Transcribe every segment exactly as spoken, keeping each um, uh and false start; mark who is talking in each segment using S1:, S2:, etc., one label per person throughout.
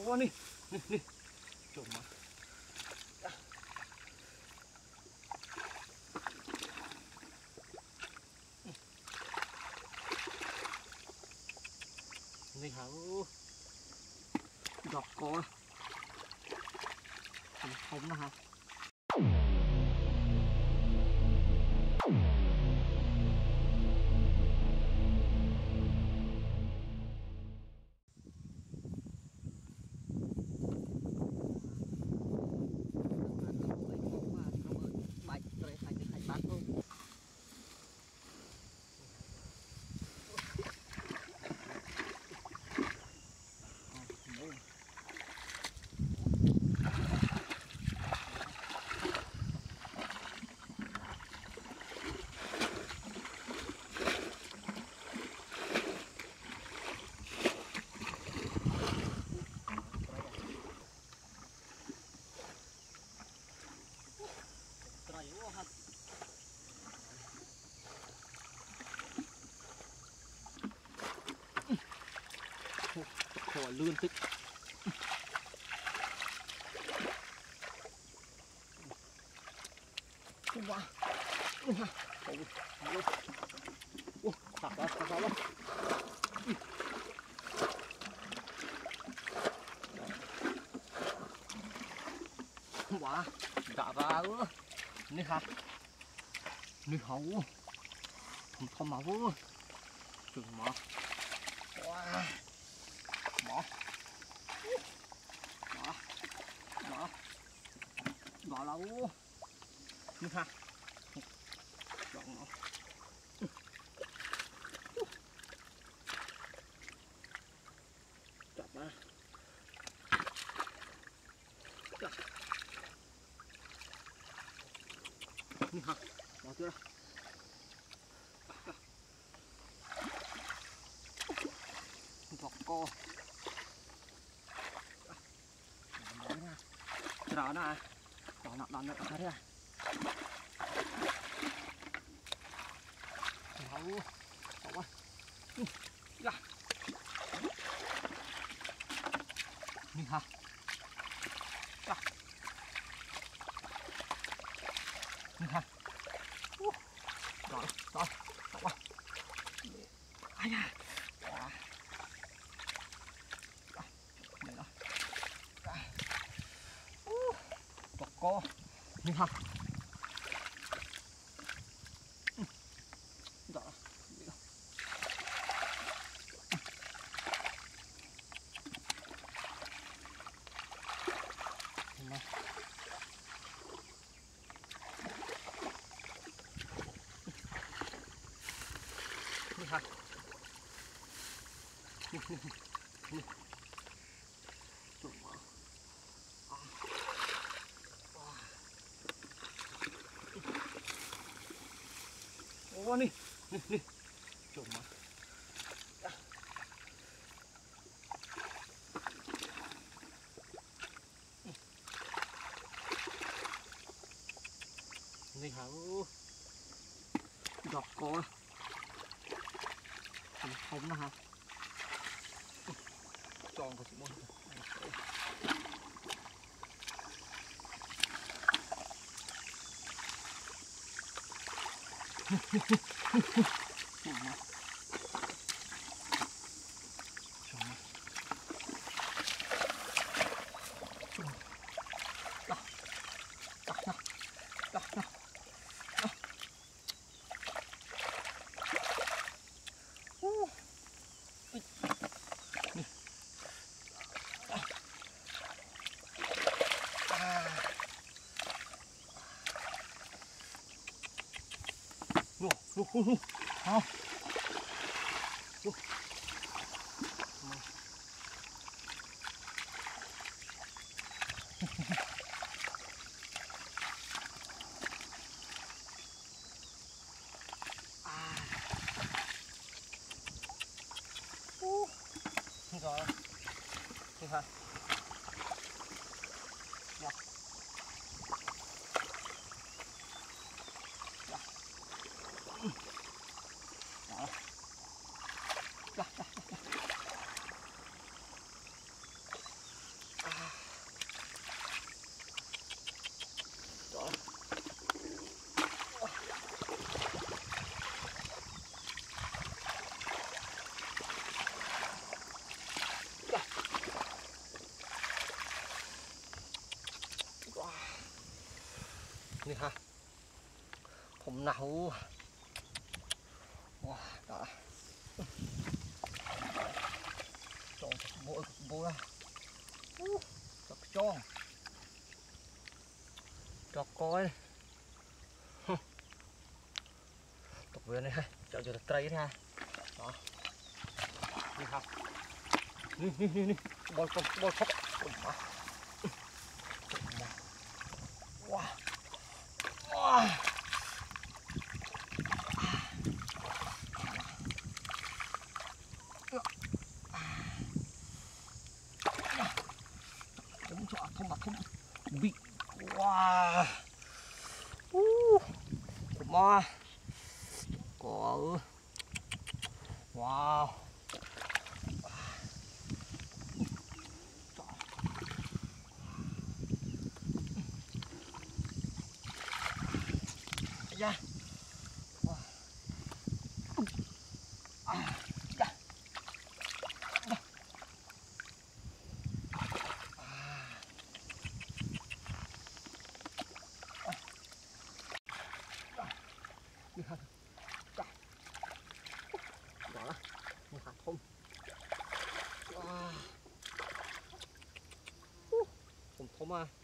S1: Ô nè, nè, nè, trộm mà. Này hả? Giọt có. Không không nó hả? Khỏi lươn tích. Wow. Ủa, tạp ra, tạp ra luôn. Wow, tạp ra luôn. Này hả? Này hấu. Không không máu luôn. Chừng mà. Wow. Bỏ. Bỏ. Bỏ. Bỏ lâu. Này hả? Chọn nó. Chặt ra. Chặt. Này hả? Bỏ chưa ra. Thọc co. Đó nè. Đó nè, đó nè, đó nè. Đâu. Đâu quá. Dạ. Nhìn hả? Dạ. Nhìn hả? Rồi, rồi, đâu quá. Ai da. Đây đó. Có co. Nhìn hả? Đó. Đi hả? Đi, đi, đi. Trộm mà. À. Ô nè, nè, nè. Trộm mà. À. Này hả? Giọt có. Không không nó hả? Tròn của chị môn. Tròn mà. Tròn mà. Đó. Đó, đó. Đó, đó. Nô, nô, nô, nô. Không. Nô. À. Uh. Rồi. Đi hả? Dạ. Dạ. Đó. Dạ, dạ, dạ. นี่ฮะผมหนาวว้าđã chọn bộ bộ ra chọc chong chọc coi chọc vừa này ha chọn cho cây ha đó đi học đi đi đi đi bôi bôi bôi khóc wow wow không cho không mà không bị wow uh mà có wow ra đi hả đó là đi hả không không thông à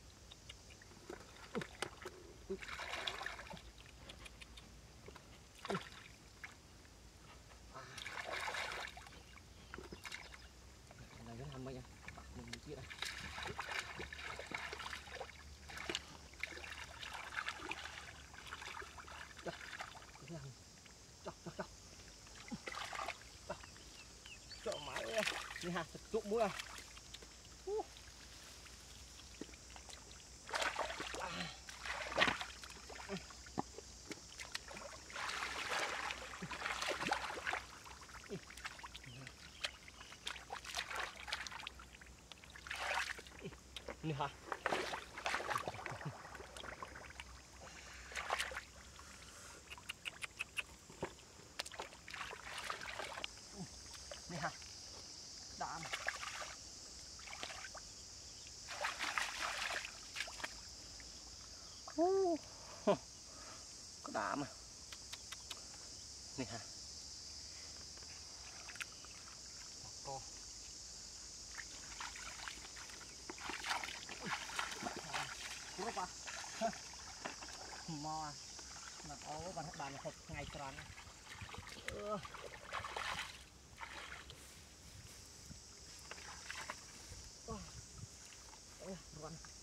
S1: này nó làm mấy nha mình chia đây chọc chọc chọc chọc máy đi hạt tụ mũi à đi hả nè ha đạm uh, có đạm à nè ha co cua ba mò mà ố bạn bạn là một ngày tròn ừ. Oh, oh, run.